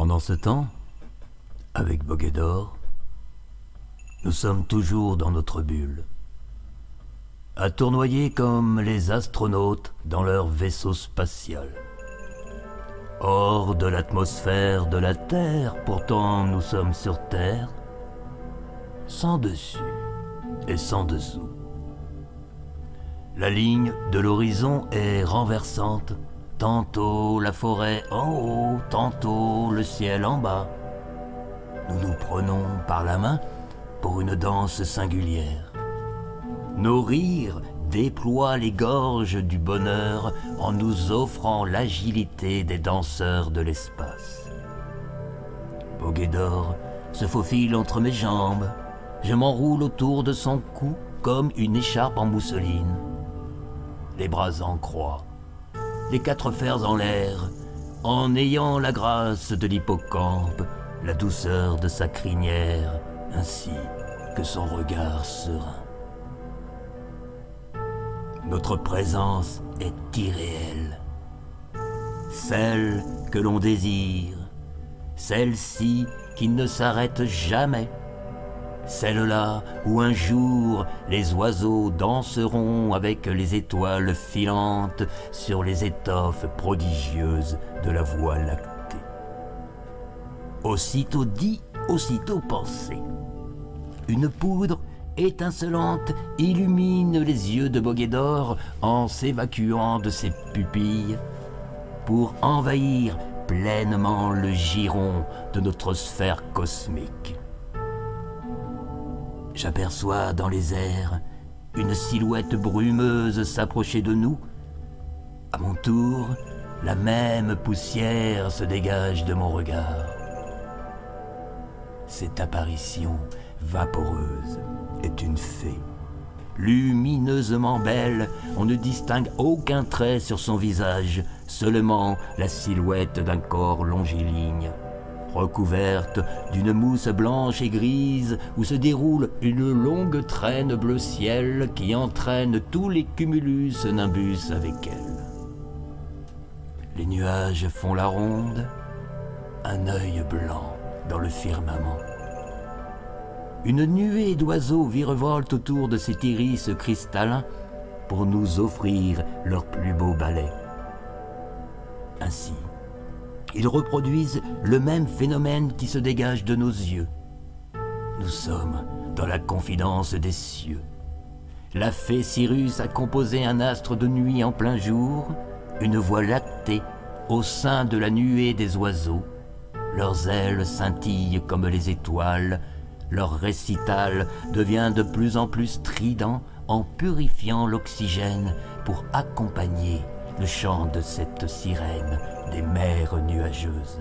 Pendant ce temps, avec Bogedor, nous sommes toujours dans notre bulle, à tournoyer comme les astronautes dans leur vaisseau spatial. Hors de l'atmosphère de la Terre, pourtant nous sommes sur Terre, sans dessus et sans dessous. La ligne de l'horizon est renversante, tantôt la forêt en haut, tantôt le ciel en bas. Nous nous prenons par la main pour une danse singulière. Nos rires déploient les gorges du bonheur en nous offrant l'agilité des danseurs de l'espace. Bogedor se faufile entre mes jambes, je m'enroule autour de son cou comme une écharpe en mousseline. Les bras en croix, les quatre fers en l'air, en ayant la grâce de l'hippocampe, la douceur de sa crinière, ainsi que son regard serein. Notre présence est irréelle, celle que l'on désire, celle-ci qui ne s'arrête jamais, celle-là où un jour les oiseaux danseront avec les étoiles filantes sur les étoffes prodigieuses de la Voie lactée. Aussitôt dit, aussitôt pensé. Une poudre étincelante illumine les yeux de Bogedor en s'évacuant de ses pupilles pour envahir pleinement le giron de notre sphère cosmique. J'aperçois dans les airs une silhouette brumeuse s'approcher de nous. À mon tour, la même poussière se dégage de mon regard. Cette apparition vaporeuse est une fée. Lumineusement belle, on ne distingue aucun trait sur son visage, seulement la silhouette d'un corps longiligne, recouverte d'une mousse blanche et grise où se déroule une longue traîne bleu ciel qui entraîne tous les cumulus nimbus avec elle. Les nuages font la ronde, un œil blanc dans le firmament. Une nuée d'oiseaux virevolte autour de cet iris cristallin pour nous offrir leur plus beau ballet. Ainsi, ils reproduisent le même phénomène qui se dégage de nos yeux. Nous sommes dans la confidence des cieux. La fée Cyrus a composé un astre de nuit en plein jour, une voie lactée au sein de la nuée des oiseaux. Leurs ailes scintillent comme les étoiles, leur récital devient de plus en plus strident en purifiant l'oxygène pour accompagner le chant de cette sirène des mers nuageuses.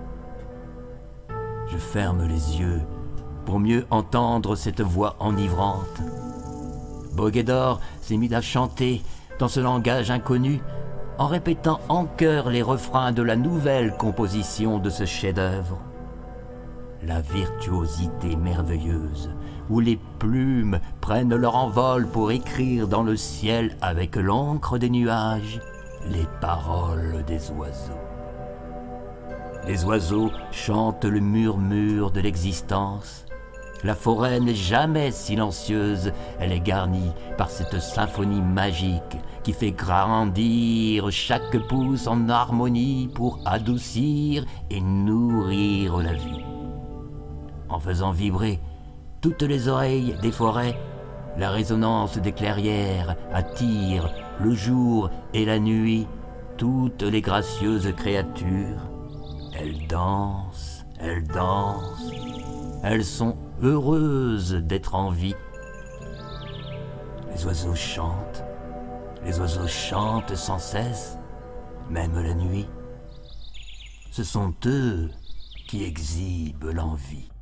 Je ferme les yeux pour mieux entendre cette voix enivrante. Bogedor s'est mis à chanter dans ce langage inconnu, en répétant en chœur les refrains de la nouvelle composition de ce chef-d'œuvre. La virtuosité merveilleuse, où les plumes prennent leur envol pour écrire dans le ciel avec l'encre des nuages les paroles des oiseaux. Les oiseaux chantent le murmure de l'existence. La forêt n'est jamais silencieuse, elle est garnie par cette symphonie magique qui fait grandir chaque pouce en harmonie pour adoucir et nourrir la vie. En faisant vibrer toutes les oreilles des forêts, la résonance des clairières attire le jour et la nuit toutes les gracieuses créatures. Elles dansent, elles sont heureuses d'être en vie. Les oiseaux chantent sans cesse, même la nuit. Ce sont eux qui exhibent l'envie.